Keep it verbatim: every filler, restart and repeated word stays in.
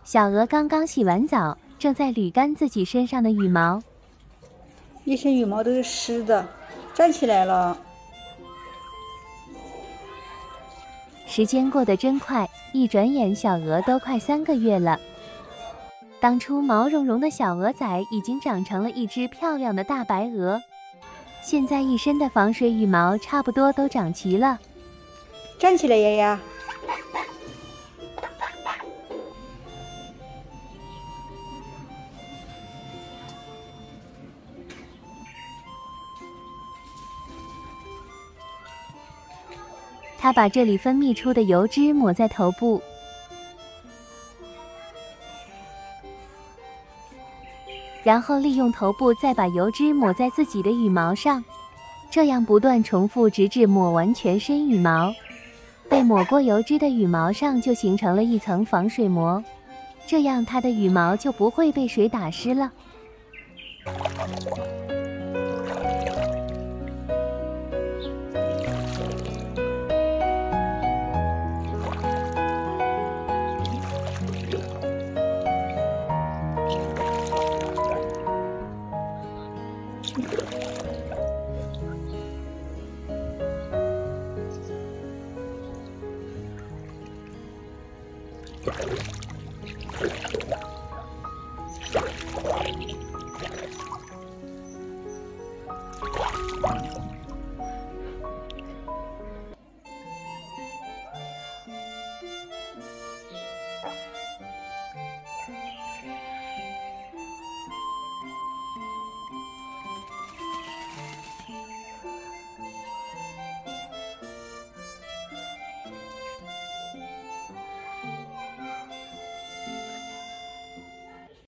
小鹅刚刚洗完澡，正在捋干自己身上的羽毛， 一身羽毛都是湿的，站起来了。 时间过得真快，一转眼小鹅都快三个月了。当初毛茸茸的小鹅仔已经长成了一只漂亮的大白鹅，现在一身的防水羽毛差不多都长齐了。 站起来，丫丫。 它把这里分泌出的油脂抹在头部，然后利用头部再把油脂抹在自己的羽毛上，这样不断重复，直至抹完全身羽毛。被抹过油脂的羽毛上就形成了一层防水膜，这样它的羽毛就不会被水打湿了。